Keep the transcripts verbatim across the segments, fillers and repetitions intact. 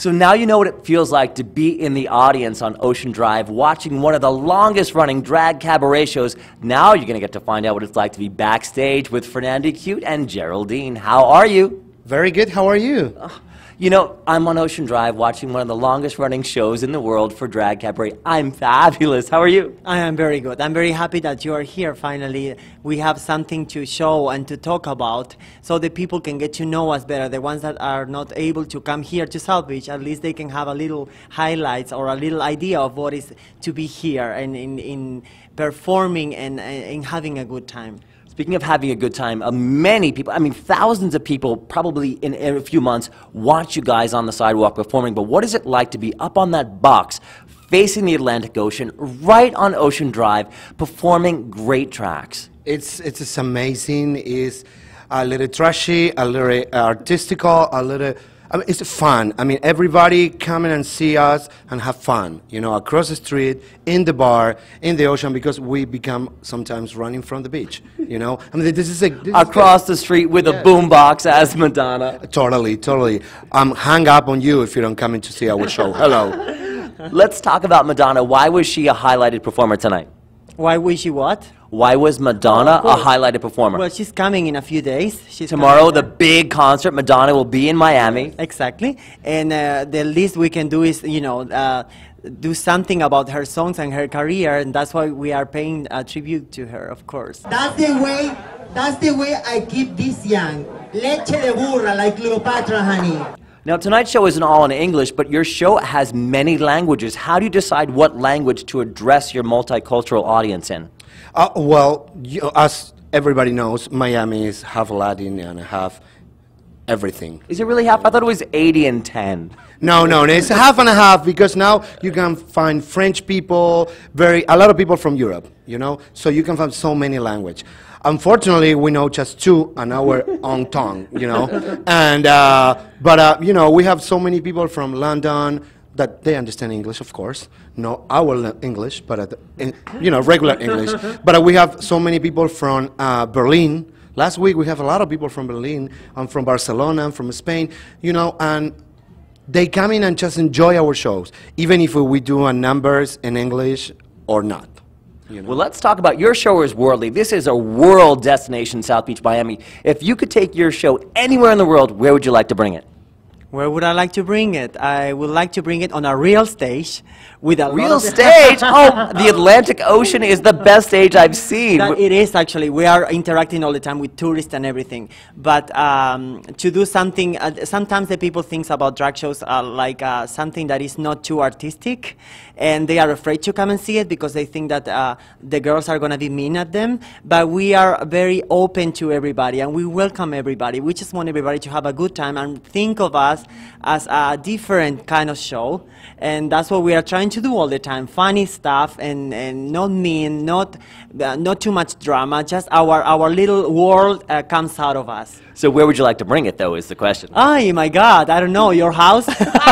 So now you know what it feels like to be in the audience on Ocean Drive, watching one of the longest running drag cabaret shows. Now you're going to get to find out what it's like to be backstage with Fernanda Cute and Geraldine. How are you? Very good. How are you? Uh, you know, I'm on Ocean Drive watching one of the longest running shows in the world for drag cabaret. I'm fabulous. How are you? I am very good. I'm very happy that you are here finally. We have something to show and to talk about so the people can get to know us better. The ones that are not able to come here to South Beach, at least they can have a little highlights or a little idea of what is to be here and in, in performing and, and having a good time. Speaking of having a good time, uh, many people, I mean thousands of people probably in, in a few months watch you guys on the sidewalk performing, but what is it like to be up on that box facing the Atlantic Ocean right on Ocean Drive performing great tracks? It's, it's just amazing. It's a little trashy, a little artistical, a little... I mean, it's fun. I mean, everybody come in and see us and have fun, you know, across the street, in the bar, in the ocean, because we become sometimes running from the beach, you know. I mean, this is a... This across is the street with yeah. a boombox as Madonna. Totally, totally. I'm um, hang up on you if you don't come in to see our show. Hello. Let's talk about Madonna. Why was she a highlighted performer tonight? Why was she what? Why was Madonna oh, a highlighted performer? Well, she's coming in a few days. She's Tomorrow, the big concert, Madonna will be in Miami. Exactly. And uh, the least we can do is, you know, uh, do something about her songs and her career, and that's why we are paying a tribute to her, of course. That's the way, that's the way I keep this young. Leche de burra, like Cleopatra, honey. Now, tonight's show isn't all in English, but your show has many languages. How do you decide what language to address your multicultural audience in? Uh, well, you, as everybody knows, Miami is half Latin and half everything. Is it really half? I thought it was eighty and ten. No, no, it's half and a half, because now you can find French people, very a lot of people from Europe, you know, so you can find so many languages. Unfortunately, we know just two on our own tongue, you know, and uh, but uh, you know, we have so many people from London that they understand English, of course, not our English, but uh, in, you know, regular English. But uh, we have so many people from uh, Berlin. Last week we have a lot of people from Berlin, and from Barcelona, and from Spain, you know, and they come in and just enjoy our shows, even if we do a numbers in English or not. You know? Well, let's talk about your show is worldly. This is a world destination, South Beach, Miami. If you could take your show anywhere in the world, where would you like to bring it? Where would I like to bring it? I would like to bring it on a real stage with a real lot of stage. Oh, the Atlantic Ocean is the best stage I've seen. That it is actually. We are interacting all the time with tourists and everything. But um, to do something, uh, sometimes the people think about drag shows uh, like uh, something that is not too artistic, and they are afraid to come and see it because they think that uh, the girls are going to be mean at them. But we are very open to everybody, and we welcome everybody. We just want everybody to have a good time and think of us as a different kind of show, and that's what we are trying to do all the time. Funny stuff, and, and not mean, not uh, not too much drama, just our, our little world uh, comes out of us. So where would you like to bring it, though, is the question. Oh my God, I don't know, your house?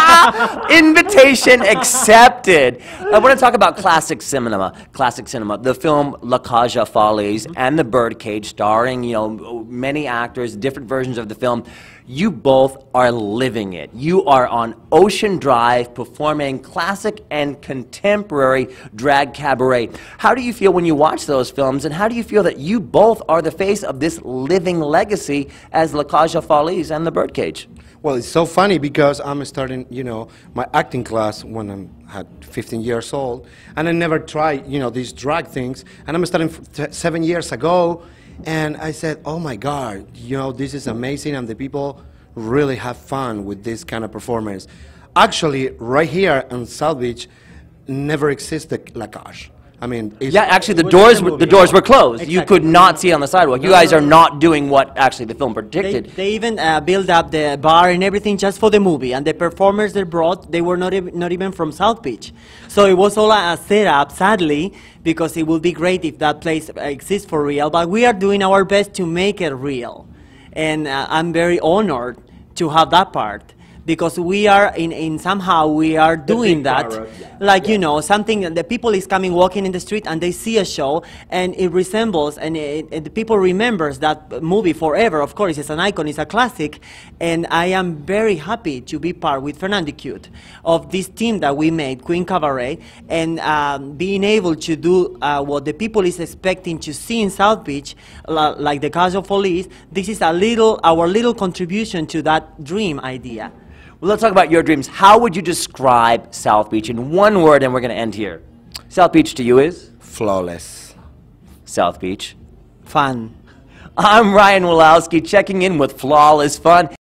Invitation accepted. I want to talk about classic cinema. Classic cinema. The film La Cage aux Folles and The Birdcage, starring, you know, many actors, different versions of the film. You both are living it. You are on Ocean Drive performing classic and contemporary drag cabaret. How do you feel when you watch those films, and how do you feel that you both are the face of this living legacy as La Cage aux Folles and The Birdcage? Well, it's so funny because I'm starting, you know, my acting class when I'm had fifteen years old, and I never tried, you know, these drag things, and I'm starting seven years ago. And I said, oh my God, you know, this is amazing, and the people really have fun with this kind of performance. Actually, right here in South Beach, never existed La Cage. I mean, it's, yeah, actually, the it doors movie, were, the doors yeah. were closed. Exactly. You could not see on the sidewalk. You guys are not doing what actually the film predicted. They, they even uh, built up the bar and everything just for the movie, and the performers they brought, they were not, ev not even from South Beach. So it was all a setup, sadly, because it would be great if that place exists for real, but we are doing our best to make it real. And uh, I'm very honored to have that part. because we are in, in somehow we are doing that. car road, yeah. Like, you know, something that the people is coming walking in the street and they see a show and it resembles and, it, and the people remembers that movie forever. Of course, it's an icon, it's a classic. And I am very happy to be part with Fernando Cute of this team that we made, Queen Cabaret, and um, being able to do uh, what the people is expecting to see in South Beach, la- like the Casual Police. This is a little, our little contribution to that dream idea. Well, let's talk about your dreams. How would you describe South Beach in one word, and we're going to end here? South Beach to you is? Flawless. South Beach. Fun. I'm Ryan Wolowski, checking in with Flawless Fun.